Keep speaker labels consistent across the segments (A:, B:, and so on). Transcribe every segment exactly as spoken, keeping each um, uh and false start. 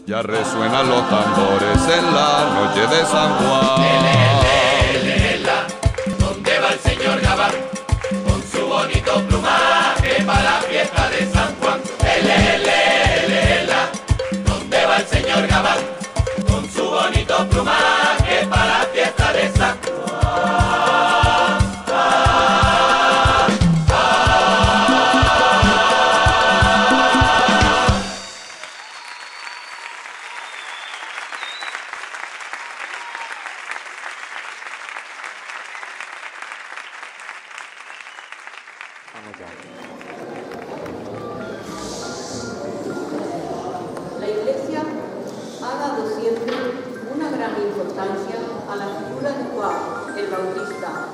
A: Ya resuenan los tambores en la noche de San Juan.
B: ¿Dónde va el señor Gabán? Con su bonito plumaje para la fiesta de San Juan. ¿Dónde va el señor Gabán? Con su bonito plumaje para la fiesta de San Juan.
C: La Iglesia ha dado siempre una gran importancia a la figura de Juan el Bautista.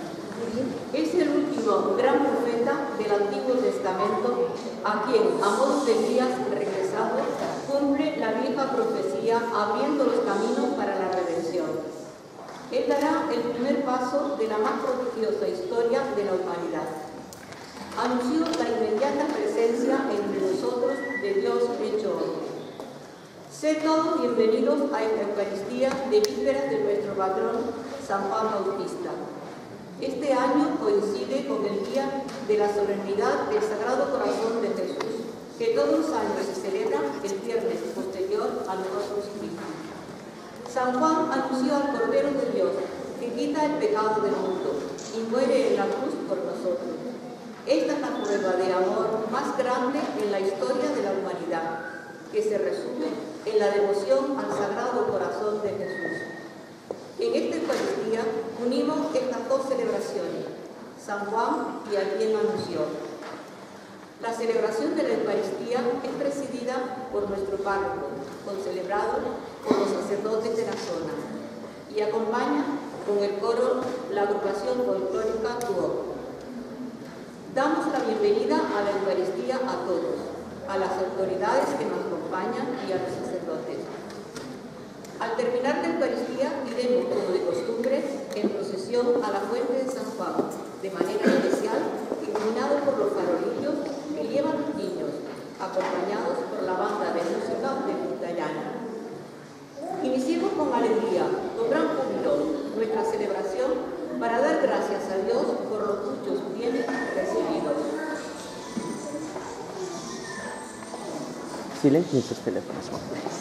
C: Es el último gran profeta del Antiguo Testamento a quien, a modo de Elías regresado, cumple la vieja profecía abriendo los caminos para la redención. Él dará el primer paso de la más prodigiosa historia de la humanidad. Anunció la inmediata presencia entre nosotros de Dios hecho hombre. Sed todos bienvenidos a esta Eucaristía de vísperas de nuestro patrón San Juan Bautista. Este año coincide con el día de la solemnidad del Sagrado Corazón de Jesús, que todos los años se celebra el viernes posterior a los otros Christi. San Juan anunció al Cordero de Dios que quita el pecado del mundo y muere en la cruz por nosotros. Esta es la prueba de amor más grande en la historia de la humanidad, que se resume en la devoción al Sagrado Corazón de Jesús. En esta Eucaristía unimos estas dos celebraciones, San Juan y a quien anunció. La celebración de la Eucaristía es presidida por nuestro párroco, concelebrado por los sacerdotes de la zona, y acompaña con el coro la agrupación folclórica Tuo. Damos la bienvenida a la Eucaristía a todos, a las autoridades que nos acompañan y a los sacerdotes. Al terminar la Eucaristía iremos, como de costumbre, en procesión a la fuente de San Juan, de manera especial iluminado por los farolillos que llevan los niños, acompañados por la banda de música de Puntallana. Iniciemos con alegría, con gran júbilo, nuestra celebración para dar gracias a Dios por los muchos bienes recibidos.
D: Silencio en sus teléfonos móviles.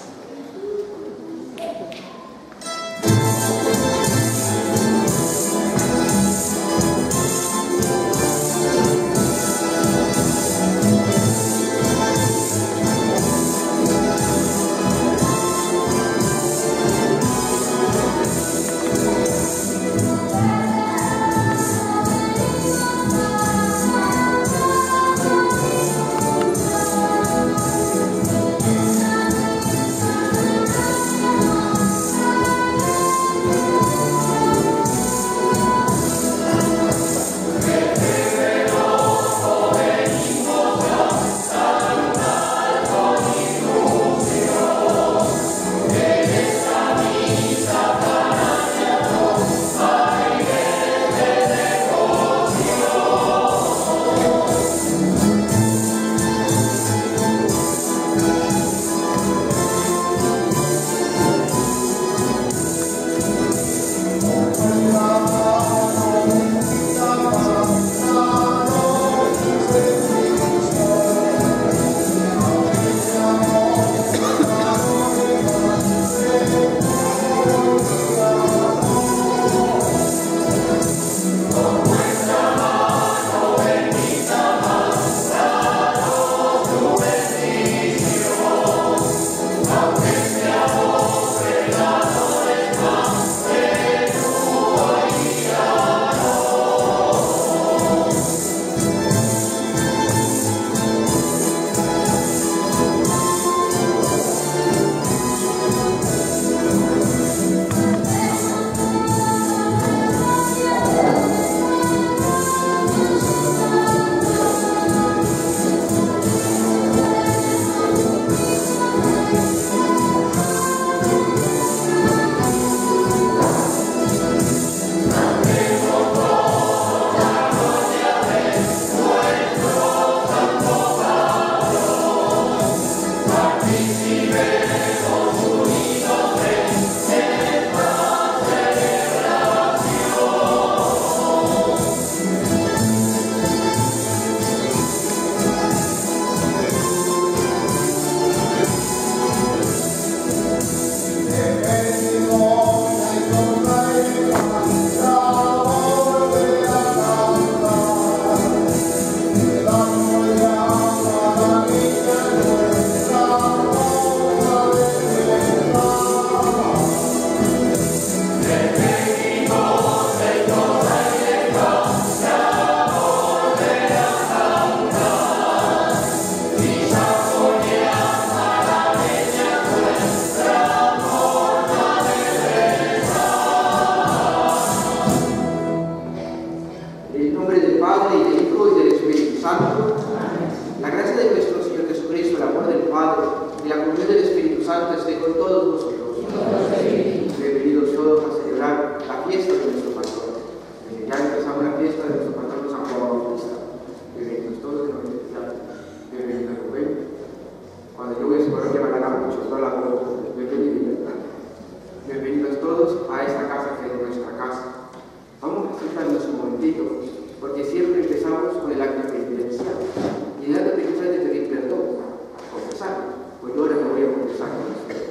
E: Santo esté con todos vosotros. Bienvenidos todos a celebrar la fiesta de nuestro pastor. Eh, ya empezamos la fiesta de nuestro pastor San Juan Bautista. Bienvenidos todos, bienvenidos Rubén. Cuando yo voy a su parroquia me agarra mucho, no la conozco. Bienvenidos. Bienvenidos todos a esta casa que es nuestra casa. Vamos a sentarnos un momentito, porque siempre empezamos con el acto penitencial. Y el acto penitencial es de pedir perdón, confesar. Pues yo ahora me voy a confesar con ustedes.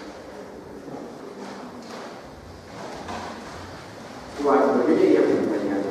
E: Cuando yo llegué a acompañar,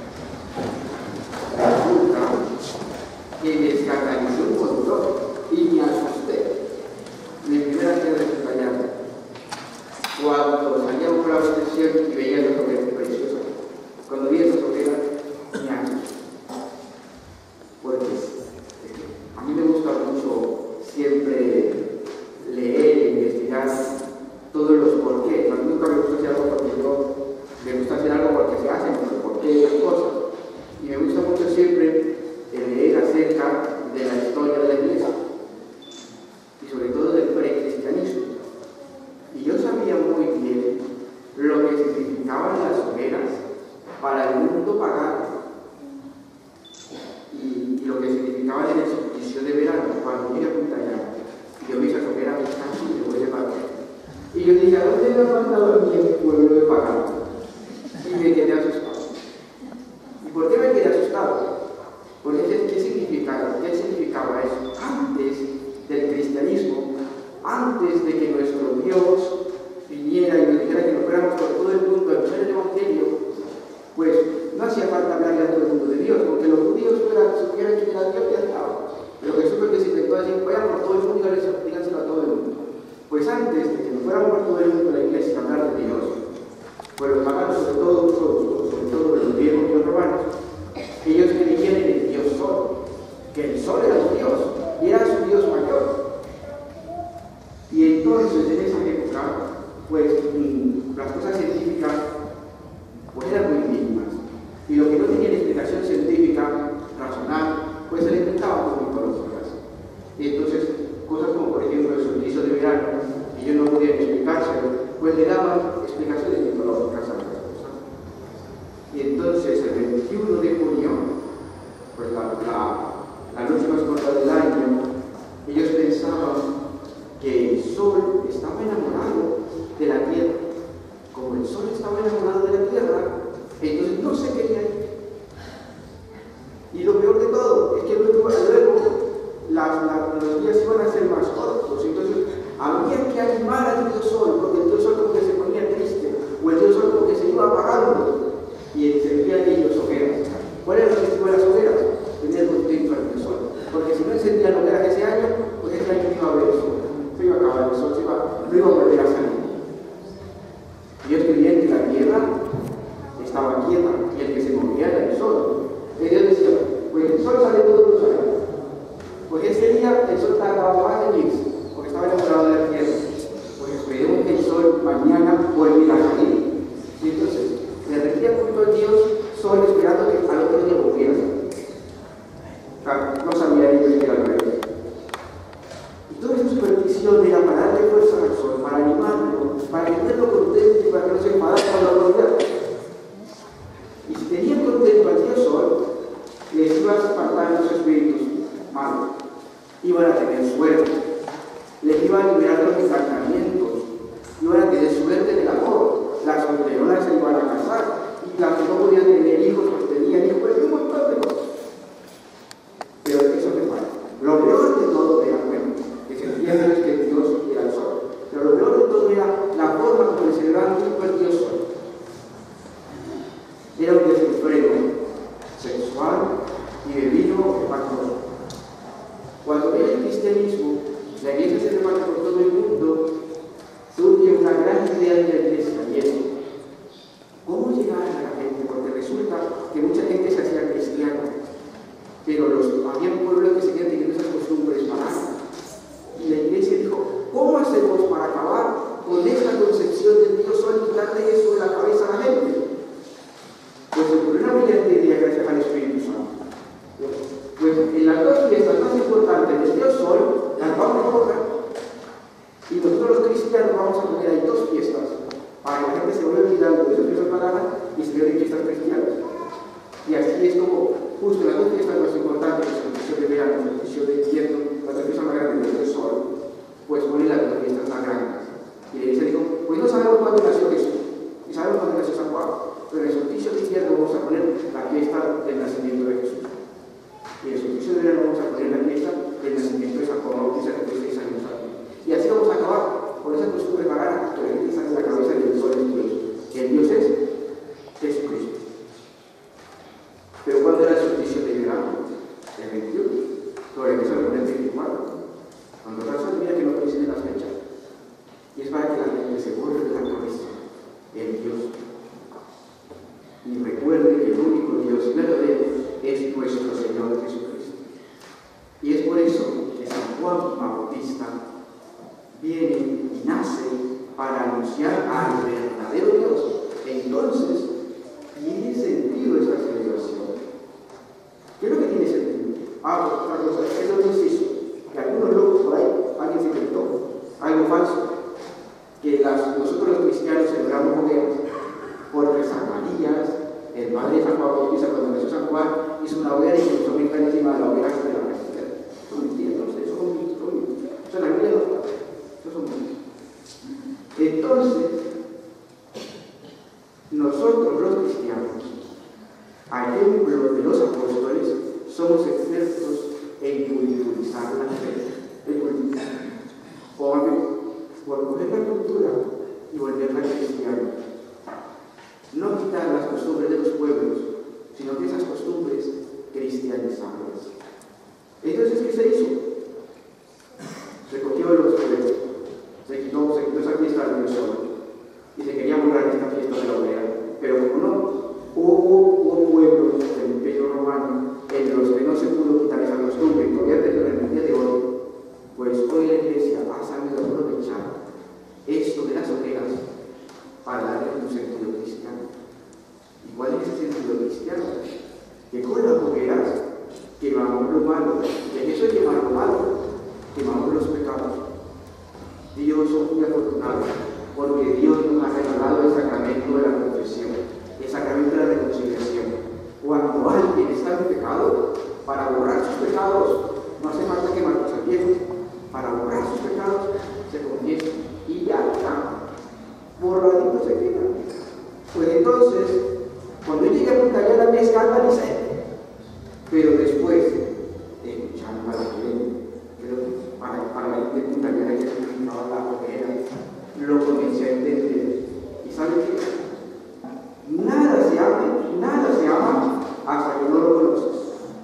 E: resulta que me escandalizó un montón y me asusté. Mi primera cena de acompañar, cuando salíamos por la procesión y veía los hogueras preciosos, cuando vi esas hogueras, me asusté. Porque a mí me gusta mucho siempre leer e investigar todos los porqués. A mí nunca me gusta hacer algo porque yo me gusta hacer algo porque se hacen, pero por qué las cosas. Y me gusta mucho siempre leer acerca de la historia de la Iglesia y sobre todo del precristianismo. Y yo sabía muy bien lo que significaban las hogueras para el mundo pagano y, y lo que significaban en el solsticio de verano. Cuando llegué a Punta Llana, yo vi esas hogueras casi y me voy a pagar. Y yo dije, ¿a dónde me ha mandado a mí el pueblo de pagano? Y me quedé asustado. ¿Y por qué me quedé asustado? Porque ¿qué significaba, qué significaba eso? Antes del cristianismo, antes de que nuestro Dios viniera y nos dijera que nos fuéramos por todo el mundo a anunciar el Evangelio, pues no hacía falta hablarle a todo el mundo de Dios, porque los judíos fueran, supieran quién era Dios y ya estaba. Pero Jesús fue el que se inventó decir, vayan por todo el mundo y díganselo a todo el mundo. Pues antes de que nos fuéramos por todo el mundo a la iglesia a hablar de Dios, pues los paganos, sobre todo nosotros, sobre todo los griegos y los romanos, ellos creían en el Dios Sol, que el Sol era su Dios, y era su Dios mayor. Y entonces, en esa época, pues mmm, las cosas científicas pues eran muy mínimas. Y lo que no tenía explicación científica, racional, pues se le inventaba con mitológicas. Y entonces, cosas como por ejemplo el solsticio de verano, que yo no podía explicárselo, pues le daban explicaciones mitológicas a las cosas. Y entonces el veintiuno de junio, pues la, la, la noche más corta del año, ellos pensaban que el sol estaba enamorado de la tierra. Como el sol estaba enamorado de la tierra, entonces no se quería ir. Y lo peor de todo es que luego, luego las, las, los días iban a ser más cortos, entonces había que animar al Dios Sol, porque el Dios Sol como que se ponía triste, o el Dios Sol como que se iba apagando, y encendían ellos hogueras. ¿Cuál era el objetivo de las hogueras? Tener contento al Dios Sol, porque si no encendían hogueras ese año, pues ese año no iba a haber sol, se iba a acabar el sol, se iba, no iba a volver a salir. Ellos creían que la tierra estaba quieta, y el que se movía era el sol. Ellos decían, pues el sol sale todos los años. Pues ese día el sol tardaba más de irse, porque estaba enamorado de la tierra. Pues esperemos que el sol mañana vuelva a salir. Y entonces, se rendía junto a Dios sol esperando que al otro día volviera a salir. Claro, no sabía ellos que era al revés. Y toda esa superstición era para darle fuerza al sol, para animarlo, para tenerlo contento y para que no se enfadara con la autoridad. Y si tenían contento al Dios Sol, les iba a espantar los espíritus malos. Iban a tener suerte, les iban a liberar los encantamientos, iban a tener suerte en el amor, las solteronas se iban a casar, y las que no podían tener hijos, pues tenían hijos, pues un montón de cosas. Pero eso me falla. Lo peor de todo era, bueno, que se entiende es que Dios era el sol, pero lo peor de todo era la forma como le celebraban el Dios Sol. Era un desenfreno sexual y de vino espantoso. Cuando viene el cristianismo, la iglesia se reparte por todo el mundo nosotros los cristianos vamos a poner ahí dos fiestas para que la gente se vaya olvidando de sus fiestas paganas y se quede en fiestas cristianas. Y así es como, justo las dos fiestas más importantes, el solsticio de verano, el solsticio de invierno, la fiesta más grande del sol, pues ponen las dos fiestas más grandes. Y le dice, digo, pues no sabemos cuándo nació Jesús, y sabemos cuándo nació San Juan, pero en el solsticio de invierno vamos a poner la fiesta del nacimiento de Jesús. Y en el solsticio de verano vamos a poner la fiesta del nacimiento de San Juan Bautista, que fue seis años antes. Y así vamos a acabar con esa costumbre pagana que la gente sale de la cabeza del sol es Dios. Que el Dios es Jesucristo. Pero ¿cuándo era el solsticio de verano? El veintiuno. Lo regreso a poner el veinticuatro. Cuando razón mira que no coinciden las fechas. Y es para que la gente se borre de la cabeza el Dios. Y recuerde que el único Dios verdadero es nuestro Señor Jesucristo. Y es por eso que San Juan Bautista viene y nace para anunciar al verdadero Dios. Entonces, tiene sentido esa celebración. ¿Qué es lo que tiene sentido? Ah, pues otra cosa, es lo que se hizo. Que algunos locos por ahí, alguien se inventó algo falso. Que las, nosotros los cristianos celebramos hogueras porque San María, el padre de San Juan Bautista, cuando nació San Juan, hizo una hoguera y se puso muy encima de la hoguera de la Virgen. Eso es mentira, no sé, eso es mentira. Eso es la Biblia no está. Eso son mentiras. Entonces, nosotros los cristianos, a ejemplo de los apóstoles, somos expertos en culturizar la fe. En culturizar. O por coger la cultura y volverla cristiana. No quitar las costumbres de los pueblos, sino que esas costumbres cristianizarlas. Entonces, ¿qué se hizo? Se cogió los pueblos, se quitó, se quitó esa fiesta del sol y se quería borrar esta fiesta de la hoguera. Pero como no, hubo, hubo pueblos del Imperio Romano en los que no se pudo quitar esa costumbre y todavía en el día de hoy, pues hoy la Iglesia ha sabido aprovechar esto de las hogueras para darle un sentido cristiano. ¿Y cuál es ese sentido cristiano? Que con las hogueras quemamos lo malo, y en eso de quemar lo malo, quemamos los pecados. Dios es muy afortunado, porque Dios nos ha regalado el sacramento de la confesión, el sacramento de la reconciliación. Cuando alguien está en pecado, para borrar sus pecados, no hace falta quemar cosas viejas. Para borrar sus pecados, se confiesa y ya está. Borradito se queda. Pues entonces, cuando yo llegué a Punta Llana me escandalicé. Pero después, escuchando a la gente, para, para la gente de Punta Llana que significaba la hoguera, lo comencé a entender. ¿Y saben qué? Nada se ama, nada se ama hasta que no lo conoces.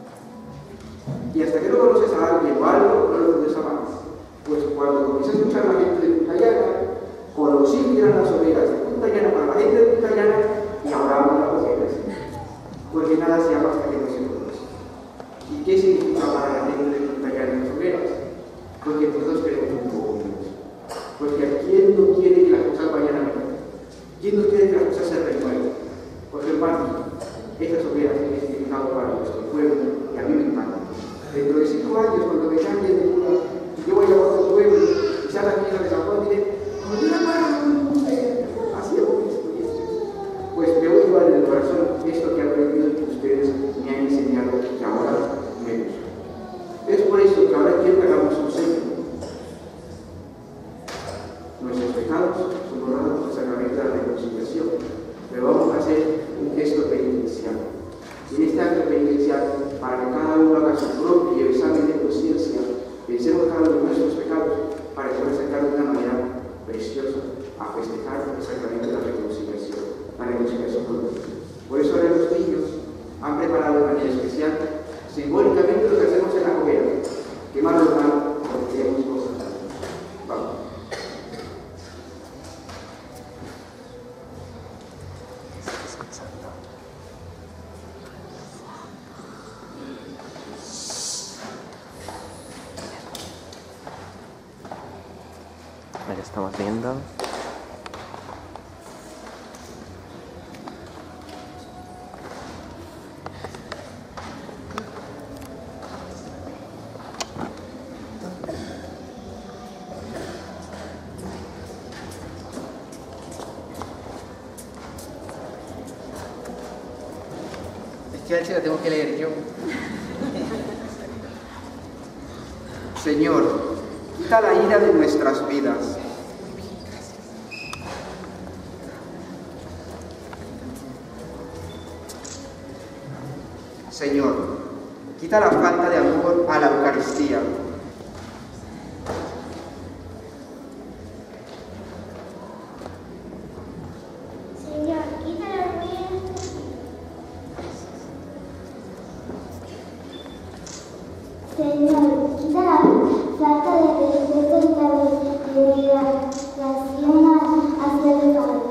E: Y hasta que no conoces a alguien o algo, no lo puedes amar. Pues cuando comencé a escuchar a la gente de Punta Llana, conocí que eran las hogueras de Punta Llana para la gente de Punta Llana y ahora amo las hogueras. Porque nada se ama hasta que no se conoce. ¿Y qué significa para la gente de Punta Llana las hogueras? Porque nosotros queremos un poco menos. Porque ¿a quién no quiere que las cosas vayan a mejor? ¿Quién no quiere que las cosas se renueven? Porque hermanos, estas hogueras tienen significado para nuestro pueblo y a mí me encanta. Dentro de cinco años, cuando me cambien de cura, yo voy a otro pueblo y ya la fiesta de San Juan diré, así hemos visto esto. Pues me voy a llevar en el corazón esto que he aprendido que ustedes me han enseñado que ahora me gusta. Es por eso que ahora quiero que hagamos un signo. Nuestros pecados son borrados por el sacramento de la reconciliación, pero vamos a hacer un gesto penitencial. Y en este acto penitencial, para que cada uno haga su propio examen de conciencia, pensemos cada uno de nuestros pecados para poder sacar de una manera preciosa a festejar el sacramento de la reconciliación, la reconciliación con Dios. Por eso ahora los niños han preparado de manera especial, simbólicamente, lo que hacemos en la hoguera, quemar lo malo porque queremos cosas. Vamos.
D: Ahí estamos viendo.
E: que a él se la tengo que leer yo. Señor, quita la ira de nuestras vidas. Señor, quita la falta de amor a la Eucaristía.
F: Señor, quita la orgullo. Señor, quita la falta de respeto y la veneración hacia el Padre.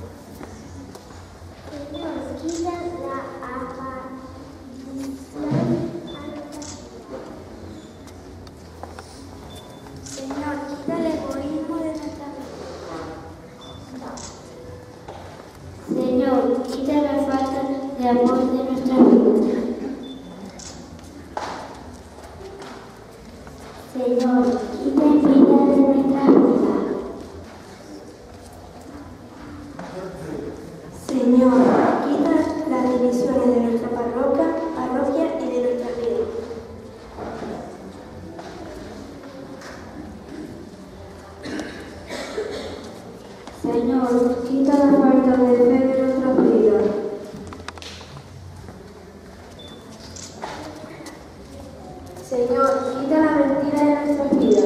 F: Señor, quita la Señor, quita el egoísmo de nuestra vida. Señor, quita la falta de amor de nuestra vida. Señor, quita el vida de nuestra vida. Señor, quita las divisiones de nuestra parroquia, parroquia y de nuestra vida. Señor, quita la falta de fe de nuestras vidas. Señor, quita la mentira de nuestras vidas.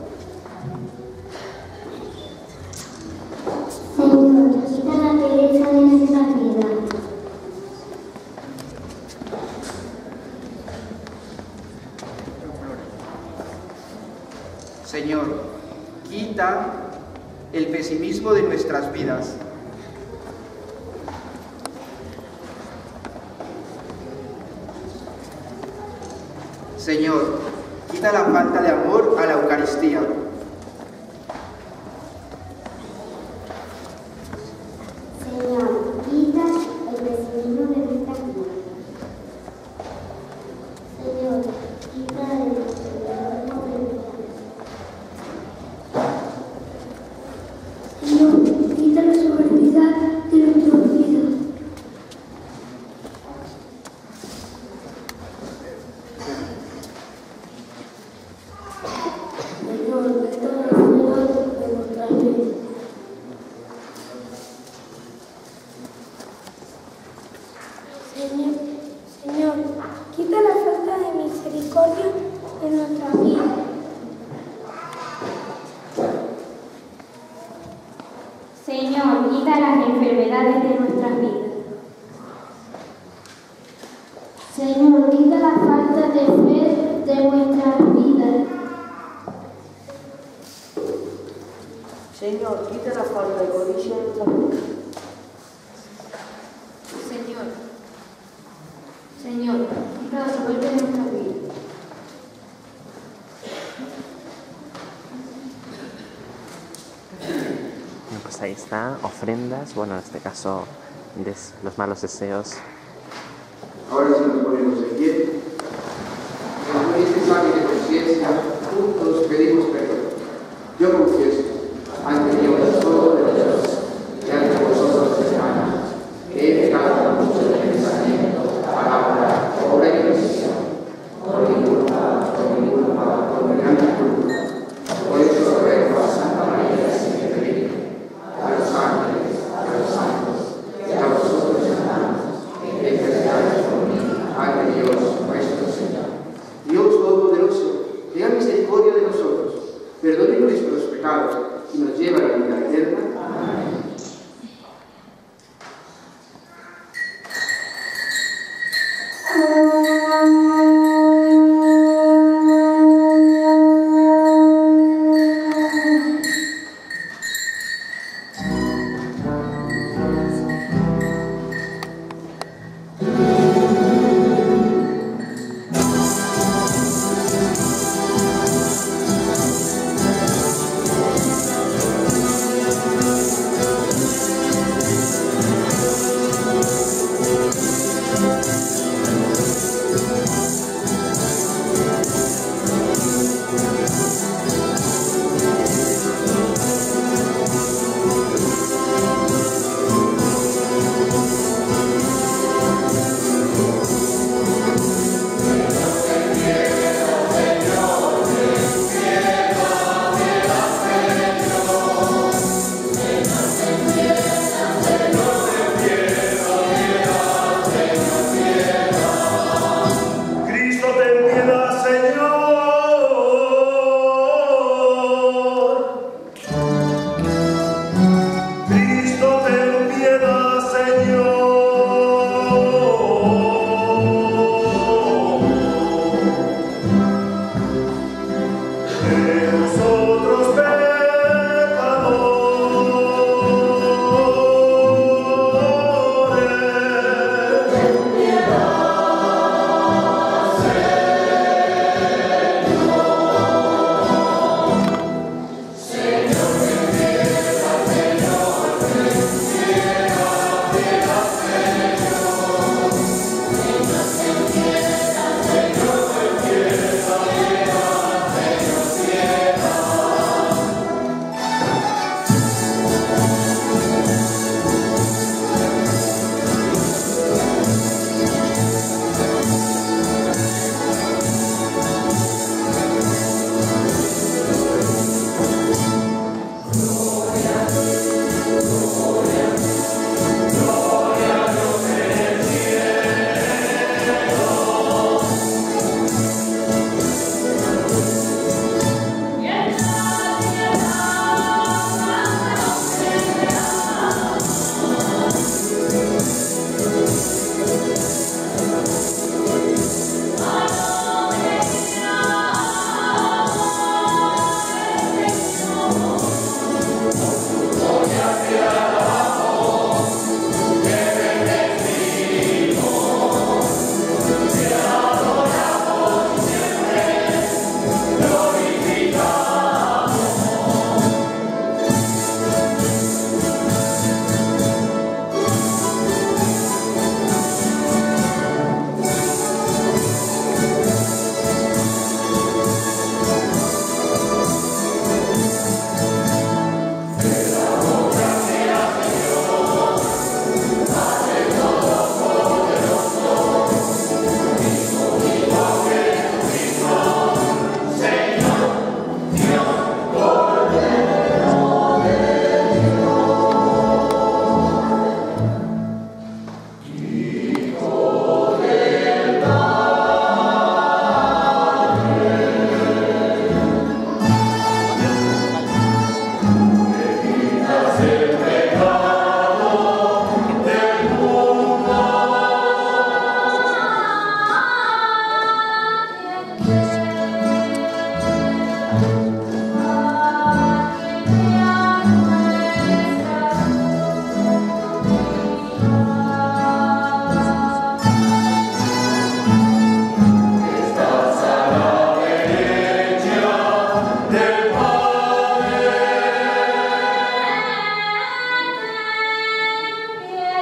F: Señor, quita la pereza de nuestras vidas.
E: Señor, quita el pesimismo de nuestras vidas. Señor, quita la falta de amor a la Eucaristía.
F: Señor, quita el pesimismo de nuestras vidas. Señor, quita el pesimismo de nuestras vidas. Señor, quita la soberbia de nuestras vidas. Señor, quita la soberbia de nuestras vidas. Señor, Señor, quita la falta de misericordia de nuestra vida. Señor, quita las enfermedades de nuestras vidas. Señor, quita la falta de fe de nuestras vidas.
C: Señor, quita la falta de codicia de nuestras vidas.
F: Señor, Señor, quita la soberbia de nuestras vidas.
D: Bueno, pues ahí está, ofrendas, bueno, en este caso, des, los malos deseos.
E: Ahora sí nos ponemos de pie. En este examen de conciencia, juntos pedimos perdón. Yo confieso ante Dios Todopoderoso y ante vosotros, hermanos, que he pecado mucho de pensamiento, palabra, obra y omisión, por mi culpa, por mi culpa, por mi gran culpa. Por eso ruego a Santa María siempre Virgen, a los ángeles, a los santos y a vosotros, hermanos, que intercedáis por mí ante Dios nuestro Señor. Dios Todopoderoso, tenga misericordia de nosotros,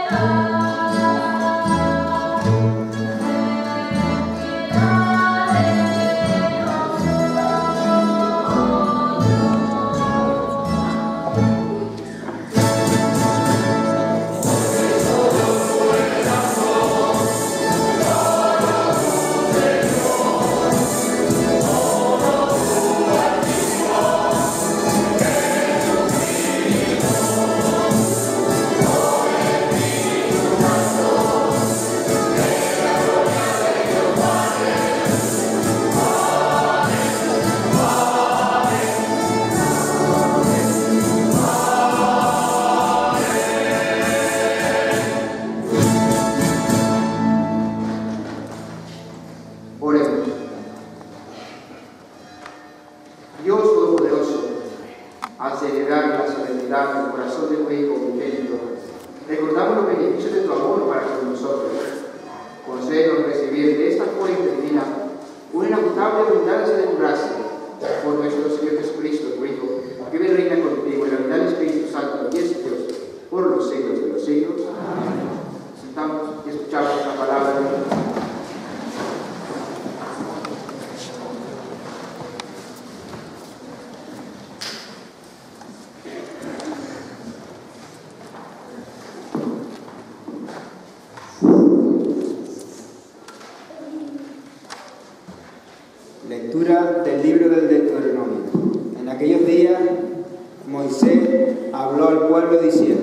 E: Lectura del libro del Deuteronomio. En aquellos días Moisés habló al pueblo diciendo: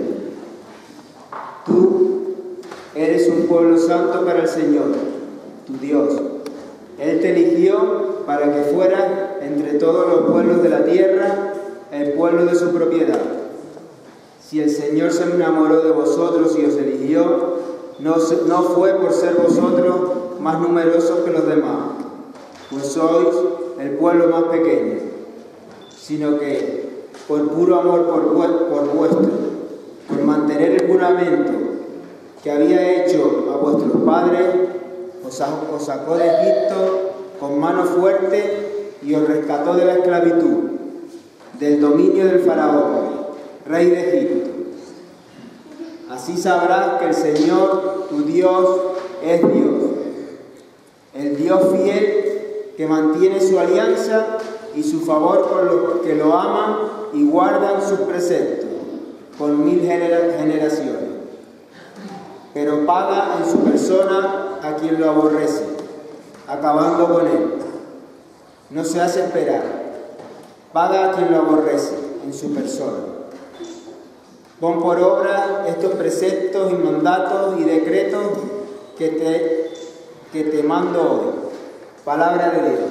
E: Tú eres un pueblo santo para el Señor, tu Dios. Él te eligió para que fueras entre todos los pueblos de la tierra el pueblo de su propiedad. Si el Señor se enamoró de vosotros y os eligió, no, no fue por ser vosotros más numerosos que los demás, pues sois el pueblo más pequeño, sino que por puro amor por, por vuestro, por mantener el juramento que había hecho a vuestros padres, os, os sacó de Egipto con mano fuerte y os rescató de la esclavitud, del dominio del faraón, rey de Egipto. Así sabrás que el Señor, tu Dios, es Dios, el Dios fiel que mantiene su alianza y su favor con los que lo aman y guardan sus preceptos por mil generaciones. Pero paga en su persona a quien lo aborrece, acabando con él. No se hace esperar. Paga a quien lo aborrece en su persona. Pon por obra estos preceptos y mandatos y decretos que te, que te mando hoy. Palabra de Dios.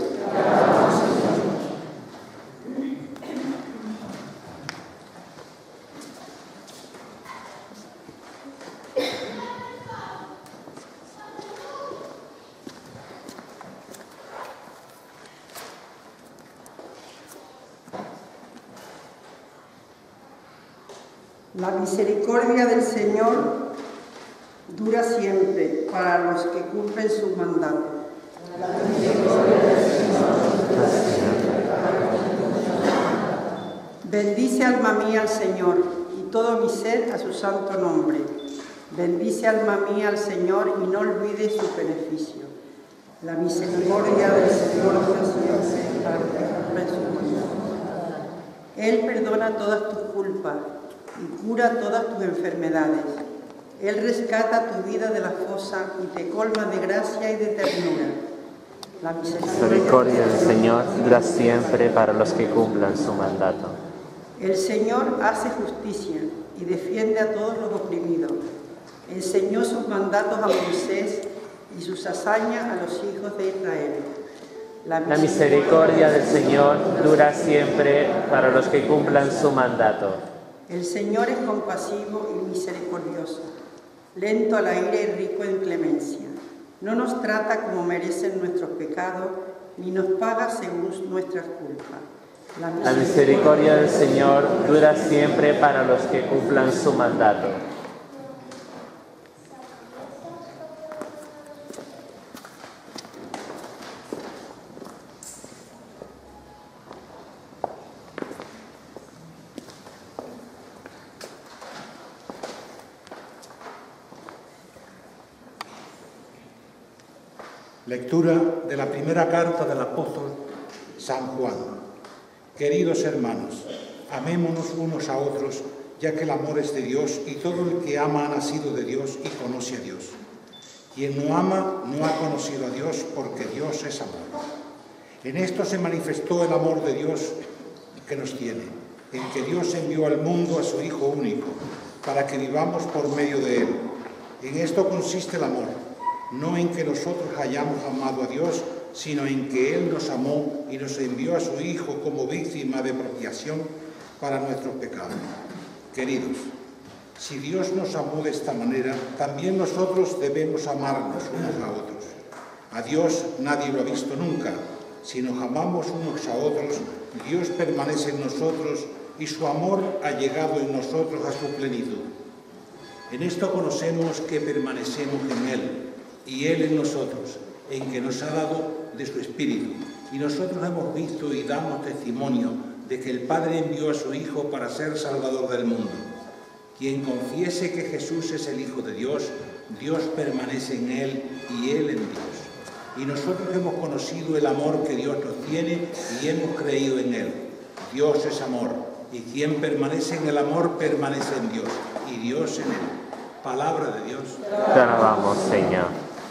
G: La misericordia del Señor dura siempre para los que cumplen sus mandatos. La misericordia del Señor dura siempre para los que cumplen sus mandatos. Bendice alma mía al Señor y todo mi ser a su santo nombre. Bendice alma mía al Señor y no olvides su beneficio. La misericordia del Señor dura siempre para los que cumplen sus mandatos. Él perdona todas tus culpas y cura todas tus enfermedades. Él rescata tu vida de la fosa y te colma de gracia y de ternura. La
D: misericordia del Señor dura siempre para los que cumplan su mandato.
G: El Señor hace justicia y defiende a todos los oprimidos. Enseñó sus mandatos a Moisés y sus hazañas a los hijos de Israel.
D: La misericordia, La misericordia del Señor dura siempre para los que cumplan su mandato.
G: El Señor es compasivo y misericordioso, lento a la ira y rico en clemencia. No nos trata como merecen nuestros pecados, ni nos paga según nuestras culpas. La misericordia,
D: la misericordia del Señor dura siempre para los que cumplan su mandato.
H: Lectura de la primera carta del apóstol San Juan. Queridos hermanos, amémonos unos a otros, ya que el amor es de Dios y todo el que ama ha nacido de Dios y conoce a Dios. Quien no ama no ha conocido a Dios, porque Dios es amor. En esto se manifestó el amor de Dios que nos tiene, en que Dios envió al mundo a su Hijo único, para que vivamos por medio de Él. En esto consiste el amor, no en que nosotros hayamos amado a Dios, sino en que Él nos amó y nos envió a su Hijo como víctima de propiciación para nuestros pecados. Queridos, si Dios nos amó de esta manera, también nosotros debemos amarnos unos a otros. A Dios nadie lo ha visto nunca. Si nos amamos unos a otros, Dios permanece en nosotros y su amor ha llegado en nosotros a su plenitud. En esto conocemos que permanecemos en Él y Él en nosotros, en que nos ha dado de su Espíritu. Y nosotros hemos visto y damos testimonio de que el Padre envió a su Hijo para ser Salvador del mundo. Quien confiese que Jesús es el Hijo de Dios, Dios permanece en Él y Él en Dios. Y nosotros hemos conocido el amor que Dios nos tiene y hemos creído en Él. Dios es amor, y quien permanece en el amor permanece en Dios, y Dios en Él. Palabra de Dios.
D: Te alabamos, Señor.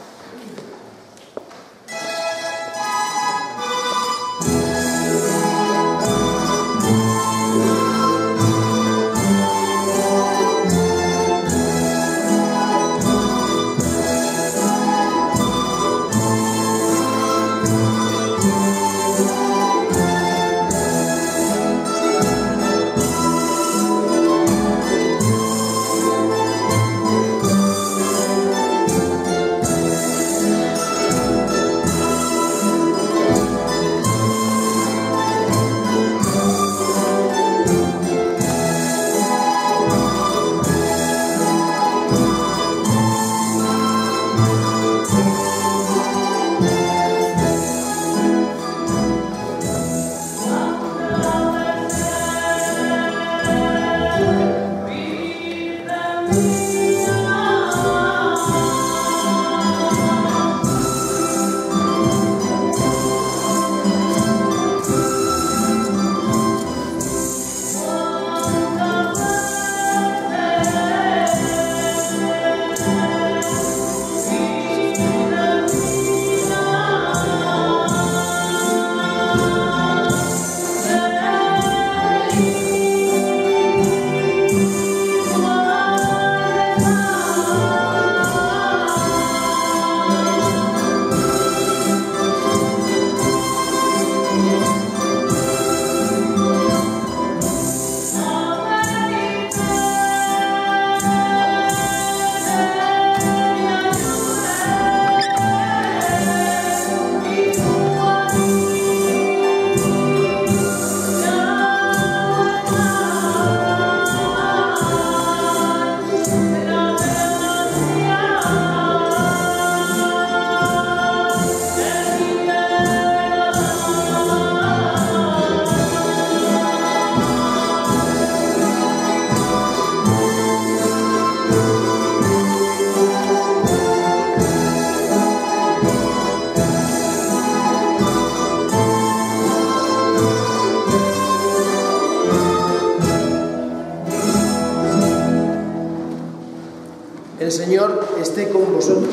I: El Señor esté con vosotros.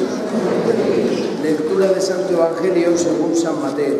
I: Lectura del Santo Evangelio según San Mateo.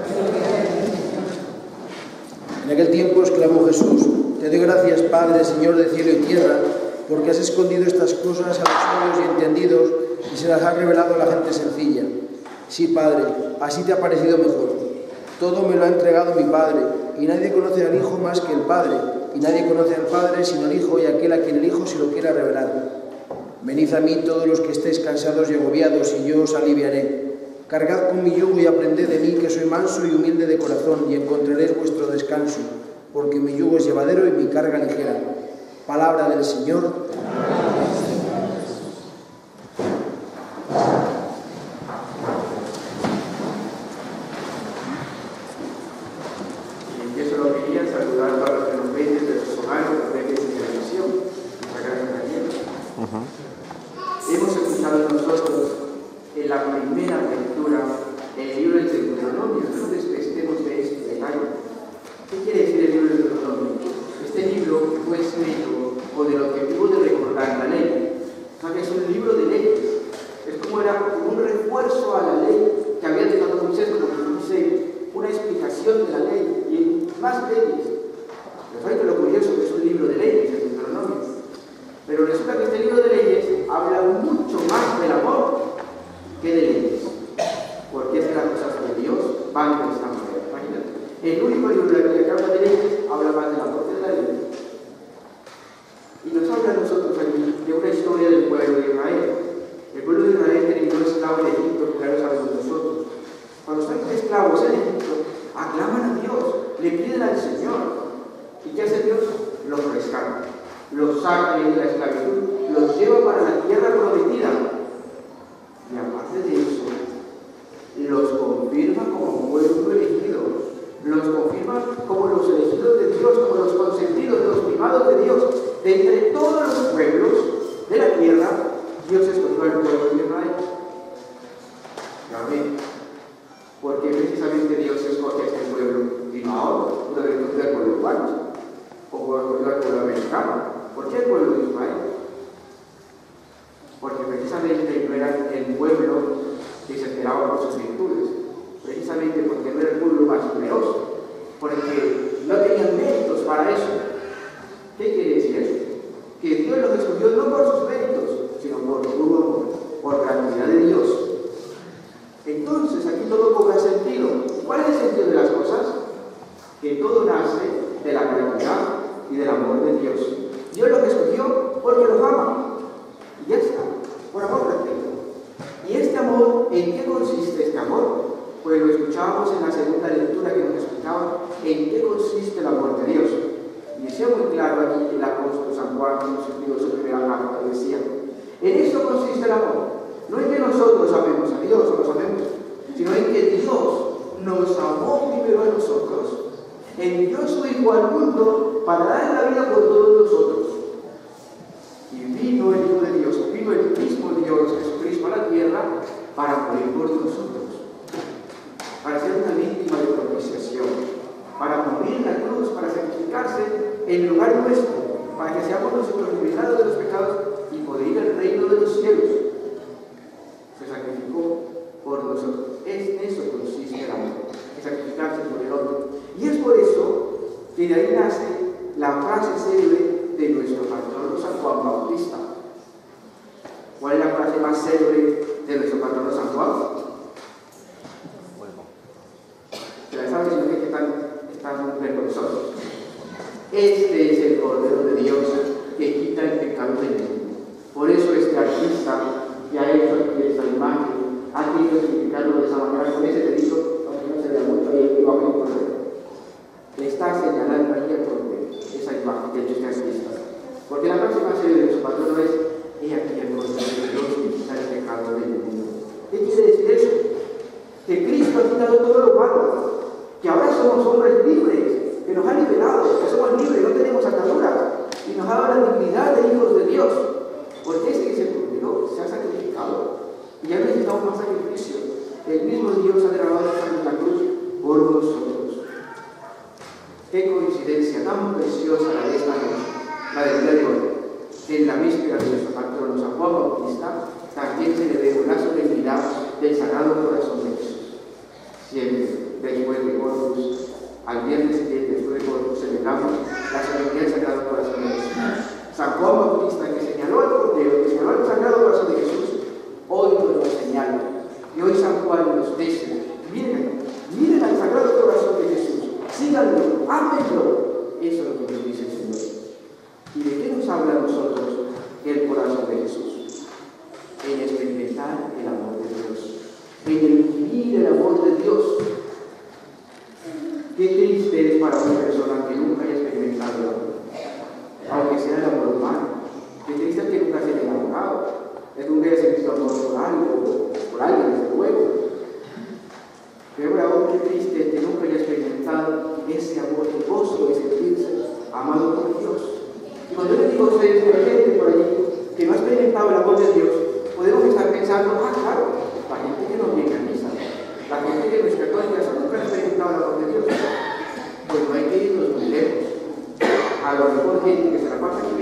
I: En aquel tiempo exclamó Jesús: Te doy gracias, Padre, Señor de cielo y tierra, porque has escondido estas cosas a los sabios y entendidos y se las has revelado a la gente sencilla. Sí, Padre, así te ha parecido mejor. Todo me lo ha entregado mi Padre, y nadie conoce al Hijo más que el Padre, y nadie conoce al Padre sino el Hijo y aquel a quien el Hijo se lo quiera revelar. Venid a mí todos los que estéis cansados y agobiados, y yo os aliviaré. Cargad con mi yugo y aprended de mí, que soy manso y humilde de corazón, y encontraréis vuestro descanso, porque mi yugo es llevadero y mi carga ligera. Palabra del Señor.
E: Y empiezo lo que quería saludar a todos los que nos ven desde sus hogares, desde la televisión. Muchas gracias, Daniel. Uh-huh. Hemos escuchado nosotros en la primera lectura leyendo o del objetivo de recordar la ley. O sea que es un libro de leyes. Es como era un refuerzo a la ley que había dejado Moisés, como que dice, una explicación de la ley y más leyes. Pero saben que lo curioso que es un libro de leyes, el Deuteronomio. Pero resulta que este libro de leyes habla mucho más del amor que de leyes. Porque es que las cosas de Dios van de esta manera. Imagínate. El único libro de la Biblia que habla de leyes habla más del amor que de la ley. Y nos habla a nosotros aquí de una historia del pueblo de Israel. El pueblo de Israel terminó esclavo en Egipto, como ya lo sabemos nosotros. Cuando están esclavos en Egipto, aclaman a Dios, le piden al Señor. ¿Y qué hace Dios? Los rescata, los saca de la esclavitud, los lleva para la tierra prometida. Y aparte de eso, los confirma como pueblo elegido, los confirma como los elegidos de Dios, como los consentidos, los primados de Dios. De entre todos los pueblos de la tierra, Dios escogió al pueblo de Israel. ¿Ya ven? Porque precisamente Dios escoge a este pueblo y no a otro. Pudo haber escogido al pueblo cubano o pudo haber escogido al pueblo americano. ¿Por qué el pueblo de Israel? Porque precisamente no era el pueblo que se esperaba por sus virtudes. Precisamente porque no era el pueblo más numeroso. Porque no tenían méritos para eso. ¿Qué quiere decir eso? Que Dios los escogió no por sus méritos, sino por su amor, por gratuidad de Dios. Entonces aquí todo cobra sentido. ¿Cuál es el sentido de las cosas? Que todo nace de la gratuidad y del amor de Dios. Dios los escogió porque los ama. Y ya está, por amor gratuito. ¿Y este amor, en qué consiste este amor? Pues lo escuchábamos en la segunda lectura que nos explicaba en qué consiste el amor de Dios. Y decía muy claro aquí el apóstol San Juan, en su escribió su primera carta, que decía, en esto consiste el amor. No en que nosotros amemos a Dios o los amemos, sino en que Dios nos amó primero a nosotros, envió su Hijo al mundo para dar la vida por todos nosotros. Y vino el Hijo de Dios, vino el mismo Dios, Jesucristo, a la tierra para morir por nosotros, para ser una víctima de propiciación, para morir en la cruz, para sacrificarse en lugar nuestro, para que seamos nosotros liberados de los pecados y poder ir al reino de los cielos. Se sacrificó por nosotros. Es en eso consiste el amor, en sacrificarse por el otro. Y es por eso que de ahí nace la frase célebre de nuestro patrono San Juan Bautista. ¿Cuál es la frase más célebre de nuestro patrono San Juan? Se la saben, sino que están, están con nosotros. Este es el Cordero de Dios que quita el pecado del mundo. Por eso este artista que ha hecho aquí esta imagen ha querido explicarlo de esa manera, con ese dedito, aunque no se vea mucho ahí abajo en el Cordero. Le está señalando ahí el Cordero, esa imagen que ha hecho este artista. Porque la próxima serie de su patrono es he aquí el Cordero de Dios que quita el pecado del mundo. ¿Qué quiere decir eso? Que Cristo ha quitado todo lo malo, que ahora somos hombres libres, que nos ha liberado, que somos libres, no tenemos ataduras, y nos ha dado la dignidad de hijos de Dios, porque este que se cumplió, se ha sacrificado, y ya no necesitamos más sacrificio. El mismo Dios ha derramado la sangre en la cruz por nosotros. Qué coincidencia tan preciosa la de esta noche, la del día de hoy, que en la víspera de nuestro patrono San Juan Bautista también se le dé la solemnidad del Sagrado Corazón de Jesús. Siempre, después de Corpus, al viernes siguiente, después de Corpus, celebramos la solemnidad del Sagrado Corazón de Jesús. San Juan Bautista, que señaló al Cordero, que señaló al Sagrado Corazón de Jesús, hoy nos lo señala. Y hoy San Juan nos dice, miren, miren al Sagrado Corazón de Jesús, síganlo, ámenlo. Eso es lo que nos dice el Señor. ¿Y de qué nos habla a nosotros el corazón de Jesús? En experimentar el amor de Dios, en el vivir el amor de Dios. Qué triste es para una persona que nunca haya experimentado el amor, aunque sea el amor humano. Qué triste es que nunca se haya enamorado, es que nunca haya sentido amor por algo, por alguien, desde luego. Pero aún qué triste es que nunca haya experimentado ese amor, el gozo de sentirse amado por Dios. Y cuando yo les digo a ustedes, por gente por allí que no ha experimentado el amor de Dios, podemos estar pensando, ah, claro, la gente que no viene a misa, la gente que no es católica, eso nunca ha experimentado el amor de Dios. Pues no hay que irnos muy lejos. A lo mejor gente que se la pasa aquí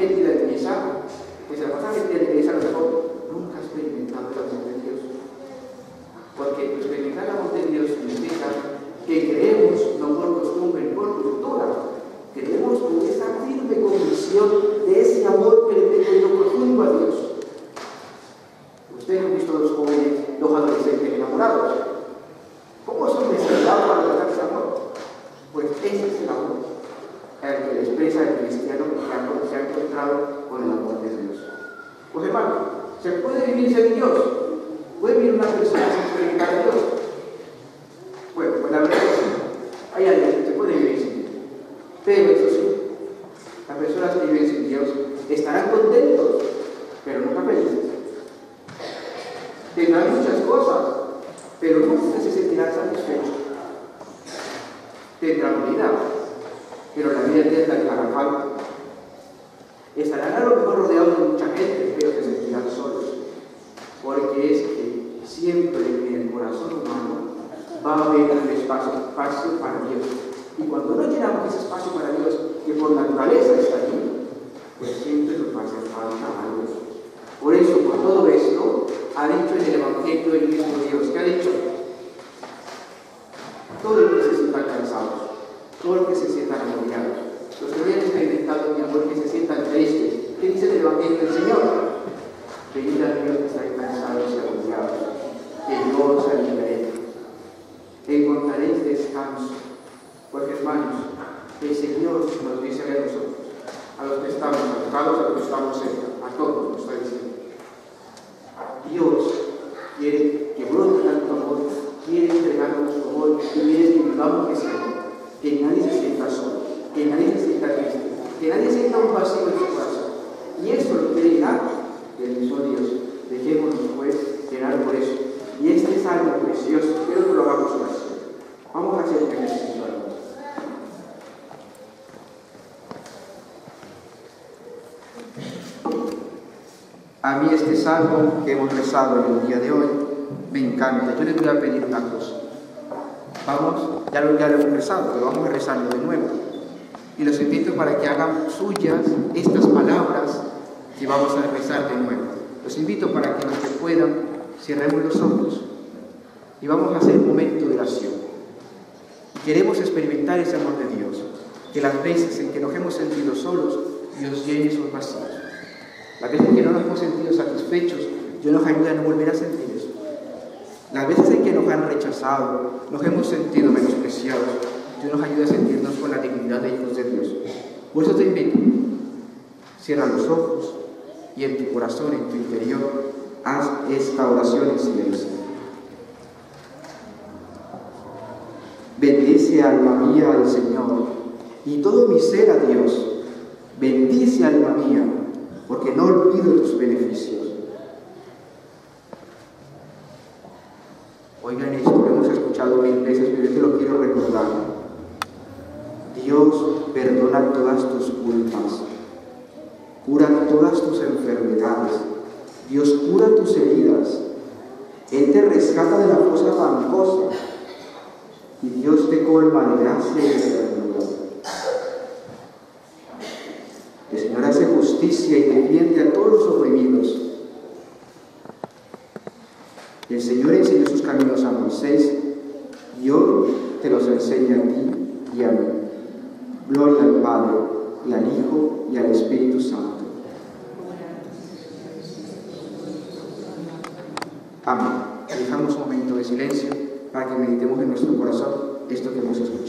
E: que se la pasa metiendo en la iglesia, a lo mejor nunca ha experimentado el amor de Dios. Porque experimentar el amor de Dios significa que creemos, no por costumbre ni por cultura, creemos con esa firme convicción de ese amor que le tengo yo profundo a Dios. Ustedes han visto a los jóvenes, los adolescentes enamorados. ¿Cómo son necesitados para lograr ese amor? Pues ese es el amor, el que le expresa el cristiano que se ha encontrado con el amor de Dios. Pues hermano, ¿se puede vivir sin Dios? ¿Puede vivir una persona sin experimentar a Dios? Bueno, pues la verdad es que sí. Hay alguien que se puede vivir sin Dios. Pero eso sí, las personas que viven sin Dios estarán contentos, pero nunca felices. Tendrán muchas cosas, pero nunca se sentirán satisfechos. Tendrán vida, pero la vida eterna les hará falta. Estarán a lo mejor rodeados de mucha gente, pero se sentirán solos. Porque es que siempre en el corazón humano va a haber un espacio, espacio para Dios. Y cuando no llenamos ese espacio para Dios, que por naturaleza está allí, pues siempre nos va a hacer falta algo. Por eso, por todo esto, ha dicho en el Evangelio el mismo Dios, que ha dicho: todos los que se sientan cansados, todos los que se sientan agobiados, los que hayan experimentado mi amor, que se sientan tristes, ¿qué dice el Evangelio del Señor? Venid a Dios que estáis cansados y agobiados, que yo os aliviaré. Encontraréis descanso. Porque hermanos, el Señor nos dice a nosotros, a los que estamos alejados, a los que estamos cerca, a todos nos está diciendo: Dios quiere que brote tanto amor, quiere entregarnos su amor y quiere que vivamos ese amor, que nadie se sienta solo, que nadie se sienta triste, que nadie sienta un vacío en su corazón. Y eso lo quiere llenar el mismo Dios. Dejémonos pues llenar por eso. Y este es algo precioso. Quiero que lo hagamos oración. Vamos a hacer un ejercicio. A mí este salmo que hemos rezado en el día de hoy me encanta. Yo les voy a pedir una cosa. Vamos, ya lo, ya lo hemos rezado, pero vamos a rezarlo de nuevo. Y los invito para que hagan suyas estas palabras que vamos a rezar de nuevo. Los invito para que los que puedan cerremos los ojos y vamos a hacer un momento de oración. Queremos experimentar ese amor de Dios, que las veces en que nos hemos sentido solos, Dios llene esos vacíos. Las veces en que no nos hemos sentido satisfechos, Dios nos ayuda a no volver a sentir eso. Las veces en que nos han rechazado, nos hemos sentido menospreciados, Dios nos ayuda a sentirnos con la dignidad de hijos de Dios. Por eso te invito, cierra los ojos y en tu corazón, en tu interior, haz esta oración en silencio. Bendice, alma mía, al Señor, y todo mi ser a Dios. Bendice, alma mía, porque no olvido tus beneficios. Oigan esto, lo hemos escuchado mil veces, pero yo te lo quiero recordar. Dios perdona todas tus culpas, cura todas tus enfermedades, Dios cura tus heridas, Él te rescata de la fosa fangosa y Dios te colma de gracia y de ternura. El Señor hace justicia y defiende a todos los oprimidos. El Señor enseñó sus caminos a Moisés y hoy te los enseña a ti y a mí. Gloria al Padre, y al Hijo, y al Espíritu Santo. Amén. Dejamos un momento de silencio para que meditemos en nuestro corazón esto que hemos escuchado.